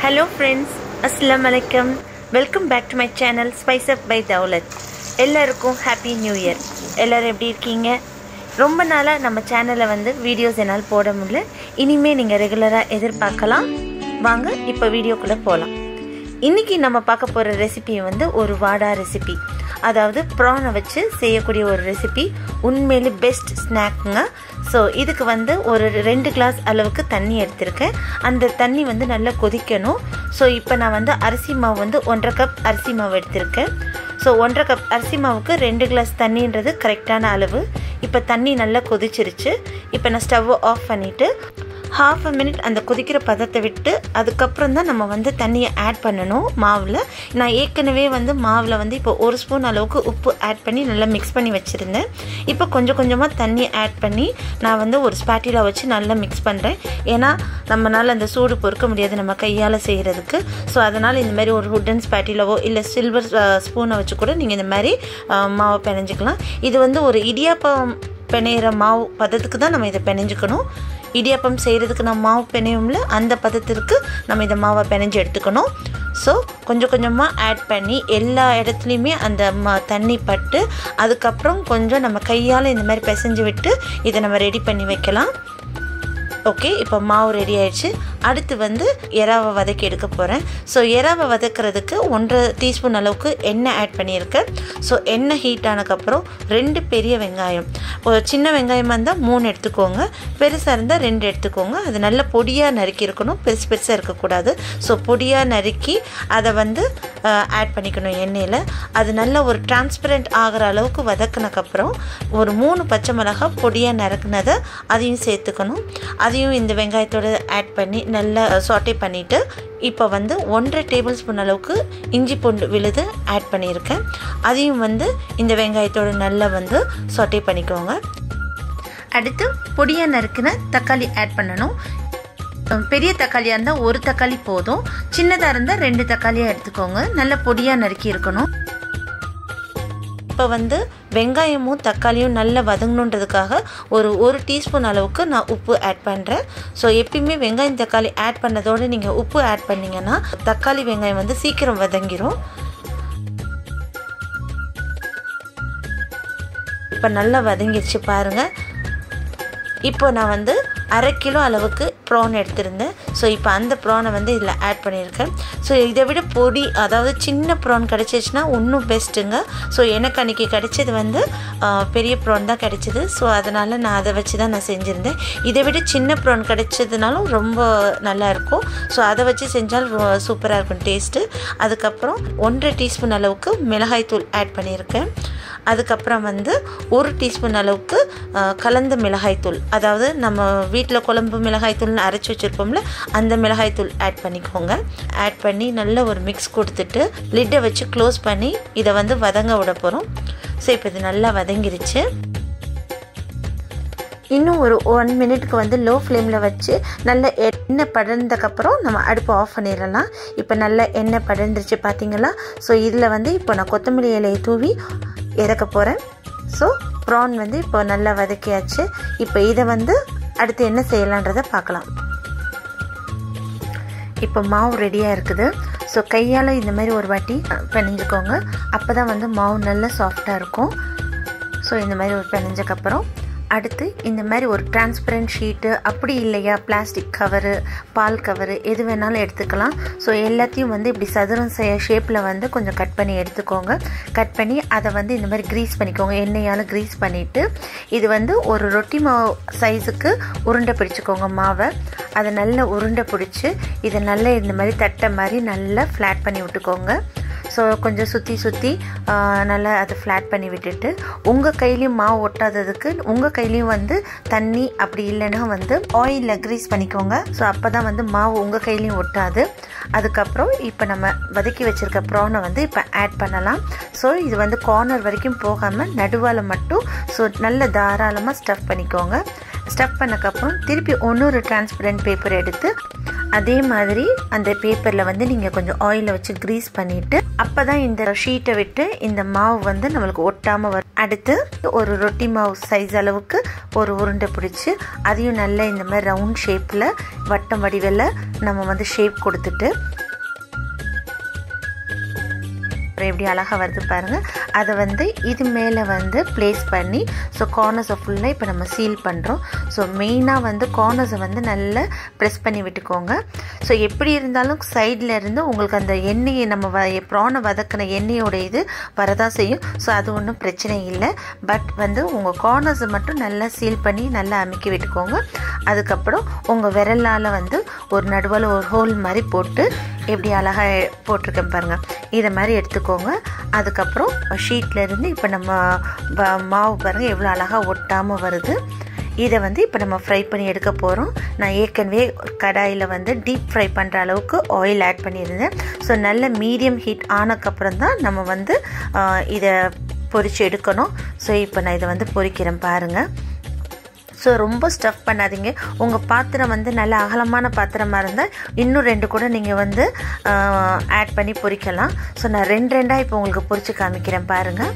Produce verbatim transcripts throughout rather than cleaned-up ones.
Hello friends, Assalamu alaikum. Welcome back to my channel Spice Up by Dawlat. எல்லாருக்கும் happy new year. எல்லாரும் எப்படி இருக்கீங்க? ரொம்ப நாளா நம்ம சேனல்ல வந்து வீடியோஸ் என்னால் போட முடியல. இனிமே நீங்க ரெகுலரா எதிர்பார்க்கலாம். வாங்க இப்போ வீடியோக்குள்ள போலாம். இன்னைக்கு நம்ம பார்க்க போற ரெசிபி வந்து ஒரு வாடா ரெசிபி. அதாவது prawn வச்சு செய்யக்கூடிய ஒரு ரெசிபி. உண்மையிலே பெஸ்ட் ஸ்நாக்ங்க. ஸோ இதுக்கு வந்து ஒரு ரெண்டு கிளாஸ் அளவுக்கு தண்ணி எடுத்திருக்கேன். அந்த தண்ணி வந்து நல்லா கொதிக்கணும். ஸோ இப்போ நான் வந்து அரிசி மாவு வந்து ஒன்றரை கப் அரிசி மாவு எடுத்திருக்கேன். ஸோ ஒன்றரை கப் அரிசி மாவுக்கு ரெண்டு கிளாஸ் தண்ணின்றது கரெக்டான அளவு. இப்போ தண்ணி நல்லா கொதிச்சிருச்சு. இப்போ நான் ஸ்டவ்வை ஆஃப் பண்ணிவிட்டு ஹாஃப் அ மினிட் அந்த கொதிக்கிற பதத்தை விட்டு அதுக்கப்புறம் தான் நம்ம வந்து தண்ணியை ஆட் பண்ணணும் மாவில். நான் ஏற்கனவே வந்து மாவில் வந்து இப்போ ஒரு ஸ்பூன் அளவுக்கு உப்பு ஆட் பண்ணி நல்லா மிக்ஸ் பண்ணி வச்சுருந்தேன். இப்போ கொஞ்சம் கொஞ்சமாக தண்ணி ஆட் பண்ணி நான் வந்து ஒரு ஸ்பாட்டிலா வச்சு நல்லா மிக்ஸ் பண்ணுறேன். ஏன்னா நம்மளால் அந்த சூடு பொறுக்க முடியாது நம்ம கையால் செய்கிறதுக்கு. ஸோ அதனால் இந்த மாதிரி ஒரு வுட்டன் ஸ்பாட்டிலாவோ இல்லை சில்வர் ஸ்பூனை வச்சு கூட நீங்கள் இந்த மாதிரி மாவை பிணைஞ்சிக்கலாம். இது வந்து ஒரு இடியாப்பம் பிணையிற மாவு பதத்துக்கு தான் நம்ம இதை பிணைஞ்சிக்கணும். இடியாப்பம் செய்கிறதுக்கு நம்ம மாவு பிணையும்ல அந்த பதத்திற்கு நம்ம இதை மாவை பிணைஞ்சு எடுத்துக்கணும். ஸோ கொஞ்சம் கொஞ்சமாக ஆட் பண்ணி எல்லா இடத்துலையுமே அந்த ம தண்ணி பட்டு அதுக்கப்புறம் கொஞ்சம் நம்ம கையால் இந்த மாதிரி பிசைஞ்சு விட்டு இதை நம்ம ரெடி பண்ணி வைக்கலாம். ஓகே, இப்போ மாவு ரெடி ஆயிடுச்சு. அடுத்து வந்து எறாவை வதக்கி எடுக்க போகிறேன். ஸோ எறாவை வதக்கிறதுக்கு ஒன்றரை டீஸ்பூன் அளவுக்கு எண்ணெய் ஆட் பண்ணியிருக்கேன். ஸோ எண்ணெய் ஹீட் ஆனதுக்கப்புறம் ரெண்டு பெரிய வெங்காயம், ஒரு சின்ன வெங்காயமாக இருந்தால் மூணு எடுத்துக்கோங்க, பெருசாக இருந்தால் ரெண்டு எடுத்துக்கோங்க. அது நல்ல பொடியாக நறுக்கி இருக்கணும், பெருசு பெருசாக இருக்கக்கூடாது. ஸோ பொடியாக நறுக்கி அதை வந்து ஆட் பண்ணிக்கணும் எண்ணெயில். அது நல்ல ஒரு டிரான்ஸ்பரண்ட் ஆகிற அளவுக்கு வதக்கினதுக்கப்புறம் ஒரு மூணு பச்சை மிளகாய் பொடியாக நறுக்குனதை அதையும் சேர்த்துக்கணும். அதையும் இந்த வெங்காயத்தோடு ஆட் பண்ணி நல்லா சாட்டே பண்ணிவிட்டு இப்போ வந்து ஒன்றரை டேபிள் ஸ்பூன் அளவுக்கு இஞ்சி பூண்டு விழுது ஆட் பண்ணியிருக்கேன். அதையும் வந்து இந்த வெங்காயத்தோடு நல்லா வந்து சாட்டே பண்ணிக்கோங்க. அடுத்து பொடியாக நறுக்கின தக்காளி ஆட் பண்ணணும். பெரிய தக்காளியாக இருந்தால் ஒரு தக்காளி போதும், சின்னதாக இருந்தால் ரெண்டு தக்காளியாக எடுத்துக்கோங்க. நல்ல பொடியாக நறுக்கி இருக்கணும். இப்போ வந்து வெங்காயமும் தக்காளியும் நல்லா வதங்கணுன்றதுக்காக ஒரு ஒரு டீஸ்பூன் அளவுக்கு நான் உப்பு ஆட் பண்ணுறேன். ஸோ எப்பயுமே வெங்காயம் தக்காளி ஆட் பண்ணதோடு நீங்கள் உப்பு ஆட் பண்ணிங்கன்னா தக்காளி வெங்காயம் வந்து சீக்கிரம் வதங்கிடும். இப்போ நல்லா வதங்கிடுச்சு பாருங்கள். இப்போ நான் வந்து அரை கிலோ அளவுக்கு ப்ரான் எடுத்திருந்தேன். ஸோ இப்போ அந்த ப்ரானை வந்து இதில் ஆட் பண்ணியிருக்கேன். ஸோ இதை விட பொடி, அதாவது சின்ன ப்ரான் கிடச்சிச்சுன்னா இன்னும் பெஸ்ட்டுங்க. ஸோ எனக்கு அன்றைக்கி கிடைச்சது வந்து பெரிய ப்ரான் தான் கிடைச்சிது. ஸோ அதனால் நான் அதை வச்சு தான் நான் செஞ்சுருந்தேன். இதை விட சின்ன ப்ரான் கிடைச்சதுனாலும் ரொம்ப நல்லாயிருக்கும். ஸோ அதை வச்சு செஞ்சால் சூப்பராக இருக்கும் டேஸ்ட்டு. அதுக்கப்புறம் ஒன்றரை டீஸ்பூன் அளவுக்கு மிளகாய்த்தூள் ஆட் பண்ணியிருக்கேன். அதுக்கப்புறம் வந்து ஒரு டீஸ்பூன் அளவுக்கு கலந்த மிளகாய்த்தூள், அதாவது நம்ம வீட்டில் குழம்பு மிளகாய்த்தூள்னு அரைச்சி வச்சுருப்போம்ல அந்த மிளகாய்த்தூள் ஆட் பண்ணிக்கோங்க. ஆட் பண்ணி நல்ல ஒரு மிக்ஸ் கொடுத்துட்டு லிட்டை வச்சு க்ளோஸ் பண்ணி இதை வந்து வதங்க விட போகிறோம். ஸோ இப்போ இது நல்லா வதங்கிருச்சு. இன்னும் ஒரு ஒன் மினிட்க்கு வந்து லோ ஃப்ளேமில் வச்சு நல்ல எண்ணெய் படர்ந்ததுக்கப்புறம் நம்ம அடுப்பு ஆஃப் பண்ணிடலாம். இப்போ நல்ல எண்ணெய் படர்ந்துருச்சு பார்த்தீங்களா. ஸோ இதில் வந்து இப்போ நான் கொத்தமல்லி இலையை தூவி இறக்க போகிறேன். ஸோ ப்ரான் வந்து இப்போ நல்லா வதக்கியாச்சு. இப்போ இதை வந்து அடுத்து என்ன செய்யலான்றதை பார்க்கலாம். இப்போ மாவு ரெடியாக இருக்குது. ஸோ கையால் இந்த மாதிரி ஒரு வாட்டி பிணைஞ்சிக்கோங்க. அப்போ தான் வந்து மாவு நல்லா சாஃப்டாக இருக்கும். ஸோ இந்த மாதிரி ஒரு பிணைஞ்சக்கப்புறம் அடுத்து இந்த மாதிரி ஒரு டிரான்ஸ்பரண்ட் ஷீட்டு, அப்படி இல்லையா பிளாஸ்டிக் கவரு, பால் கவரு, எது வேணாலும் எடுத்துக்கலாம். ஸோ எல்லாத்தையும் வந்து இப்படி சதுரம் ஷேப்பில் வந்து கொஞ்சம் கட் பண்ணி எடுத்துக்கோங்க. கட் பண்ணி அதை வந்து இந்த மாதிரி க்ரீஸ் பண்ணிக்கோங்க. எண்ணெயால் க்ரீஸ் பண்ணிவிட்டு இது வந்து ஒரு ரொட்டி மாவு சைஸுக்கு உருண்டை பிடிச்சிக்கோங்க மாவை. அதை நல்லா உருண்டை பிடிச்சி இதை நல்லா இந்த மாதிரி தட்டை மாதிரி நல்லா ஃப்ளாட் பண்ணி விட்டுக்கோங்க. ஸோ கொஞ்சம் சுற்றி சுற்றி நல்லா அதை ஃப்ளாட் பண்ணி விட்டுட்டு உங்கள் கையிலையும் மாவு ஒட்டாததுக்கு உங்கள் கையிலையும் வந்து தண்ணி அப்படி இல்லைன்னா வந்து ஆயிலில் க்ரீஸ் பண்ணிக்கோங்க. ஸோ அப்போ தான் வந்து மாவு உங்கள் கையிலையும் ஒட்டாது. அதுக்கப்புறம் இப்போ நம்ம வதக்கி வச்சுருக்க ப்ரானை வந்து இப்போ ஆட் பண்ணலாம். ஸோ இது வந்து கார்னர் வரைக்கும் போகாமல் நடுவால் மட்டும் ஸோ நல்ல தாராளமாக ஸ்டஃப் பண்ணிக்கோங்க. ஸ்டஃப் பண்ணக்கப்புறம் திருப்பி இன்னொரு டிரான்ஸ்பரண்ட் பேப்பர் எடுத்து அதே மாதிரி அந்த பேப்பரில் வந்து நீங்கள் கொஞ்சம் ஆயிலை வச்சு க்ரீஸ் பண்ணிவிட்டு அப்போ தான் இந்த ஷீட்டை விட்டு இந்த மாவு வந்து நம்மளுக்கு ஒட்டாமல் வரும். அடுத்து ஒரு ரொட்டி மாவு சைஸ் அளவுக்கு ஒரு உருண்டை பிடிச்சி அதையும் நல்லா இந்த மாதிரி ரவுண்ட் ஷேப்பில் வட்டம் வடிவில் நம்ம வந்து ஷேப் கொடுத்துட்டு எப்படி அழகாக வருது பாருங்கள். அதை வந்து இது மேலே வந்து ப்ளேஸ் பண்ணி ஸோ கார்னர்ஸை ஃபுல்லாக இப்போ நம்ம சீல் பண்ணுறோம். ஸோ மெயினாக வந்து கார்னர்ஸை வந்து நல்லா ப்ரெஸ் பண்ணி விட்டுக்கோங்க. ஸோ எப்படி இருந்தாலும் சைடில் இருந்து உங்களுக்கு அந்த எண்ணெயை நம்ம வ ப்ரானை வதக்கின எண்ணெயோட இது வரதான் செய்யும். ஸோ அது ஒன்றும் பிரச்சனை இல்லை. பட் வந்து உங்கள் கார்னர்ஸை மட்டும் நல்லா சீல் பண்ணி நல்லா அமுக்கி விட்டுக்கோங்க. அதுக்கப்புறம் உங்கள் விரலால் வந்து ஒரு நடுவில் ஒரு ஹோல் மாதிரி போட்டு எப்படி அழகாக போட்டிருக்கேன் பாருங்கள். இதை மாதிரி எடுத்துக்கோங்க. அதுக்கப்புறம் ஷீட்டில் இருந்து இப்போ நம்ம மாவு பாருங்கள் எவ்வளோ அழகாக ஒட்டாமல் வருது. இதை வந்து இப்போ நம்ம ஃப்ரை பண்ணி எடுக்க போகிறோம். நான் ஏற்கனவே கடாயில் வந்து டீப் ஃப்ரை பண்ணுற அளவுக்கு ஆயில் ஆட் பண்ணியிருந்தேன். ஸோ நல்ல மீடியம் ஹீட் ஆனதுக்கப்புறம் தான் நம்ம வந்து இதை பொரித்து எடுக்கணும். ஸோ இப்போ நான் இதை வந்து பொரிக்கிறேன் பாருங்கள். ஸோ ரொம்ப ஸ்டஃப் பண்ணாதீங்க. உங்கள் பாத்திரம் வந்து நல்ல அகலமான பாத்திரமாக இருந்தால் இன்னும் ரெண்டு கூட நீங்கள் வந்து ஆட் பண்ணி பொரிக்கலாம். ஸோ நான் ரெண்டு ரெண்டாக இப்போ உங்களுக்கு பொரித்து காமிக்கிறேன் பாருங்கள்.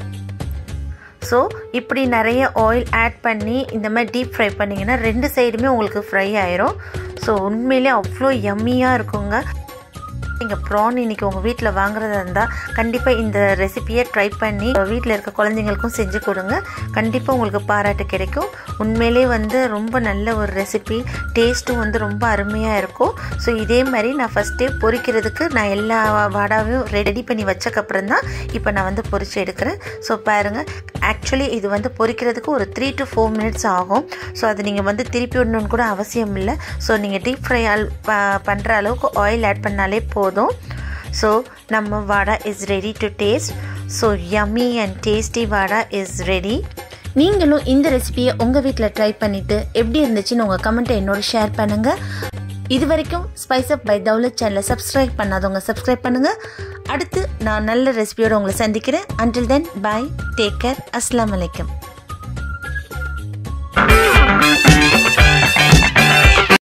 ஸோ இப்படி நிறைய ஆயில் ஆட் பண்ணி இந்த மாதிரி டீப் ஃப்ரை பண்ணிங்கன்னா ரெண்டு சைடுமே உங்களுக்கு ஃப்ரை ஆயிரும். ஸோ உண்மையிலே அவ்வளோ யம்மியாக இருக்குங்க. நீங்கள் ப்ரான் இன்றைக்கி உங்கள் வீட்டில் வாங்குறதா இருந்தால் கண்டிப்பாக இந்த ரெசிபியை ட்ரை பண்ணி வீட்டில் இருக்க குழந்தைங்களுக்கும் செஞ்சு கொடுங்க. கண்டிப்பாக உங்களுக்கு பாராட்டு கிடைக்கும். உண்மையிலே வந்து ரொம்ப நல்ல ஒரு ரெசிபி, டேஸ்ட்டும் வந்து ரொம்ப அருமையாக இருக்கும். ஸோ இதே மாதிரி நான் ஃபஸ்ட்டே பொரிக்கிறதுக்கு நான் எல்லா வாடாவையும் ரெடி பண்ணி வச்சக்கப்புறம் தான் இப்போ நான் வந்து பொரிச்சு எடுக்கிறேன். ஸோ பாருங்கள், ஆக்சுவலி இது வந்து பொரிக்கிறதுக்கு ஒரு த்ரீ டு ஃபோர் மினிட்ஸ் ஆகும். ஸோ அது நீங்கள் வந்து திருப்பி விடணுன்னு கூட அவசியம் இல்லை. ஸோ நீங்கள் டீப் ஃப்ரை ஆல் பண்ணுற அளவுக்கு ஆயில் ஆட் பண்ணாலே போதும். So நம்ம வாடா is ready to taste. So yummy and tasty வாடா is ready. நீங்களும் இந்த ரெசிபியை உங்கள் வீட்டில் ட்ரை பண்ணிவிட்டு எப்படி இருந்துச்சுன்னு உங்கள் கமெண்ட்டை என்னோட ஷேர் பண்ணுங்கள். இது வரைக்கும் ஸ்பைஸ் அப் பை தௌலத் சேனலை சப்ஸ்கிரைப் பண்ணாதவங்க சப்ஸ்கிரைப் பண்ணுங்கள். அடுத்து நான் நல்ல ரெசிபியோடு உங்களை சந்திக்கிறேன். Until then, bye, take care, அஸ்ஸலாமு அலைக்கும்.